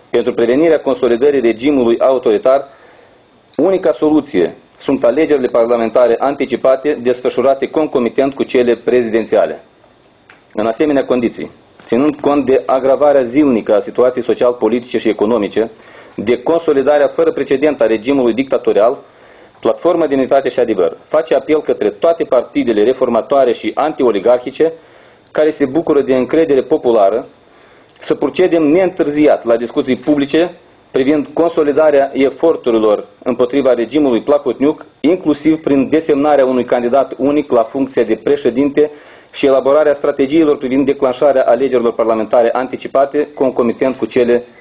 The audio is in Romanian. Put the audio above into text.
Pentru prevenirea consolidării regimului autoritar, unica soluție sunt alegerile parlamentare anticipate, desfășurate concomitent cu cele prezidențiale. În asemenea condiții, ținând cont de agravarea zilnică a situației social-politice și economice, de consolidarea fără precedent a regimului dictatorial, Platforma de Unitate și Adevăr face apel către toate partidele reformatoare și anti-oligarhice care se bucură de încredere populară să procedem neîntârziat la discuții publice privind consolidarea eforturilor împotriva regimului Plahotniuc, inclusiv prin desemnarea unui candidat unic la funcția de președinte și elaborarea strategiilor privind declanșarea alegerilor parlamentare anticipate, concomitent cu cele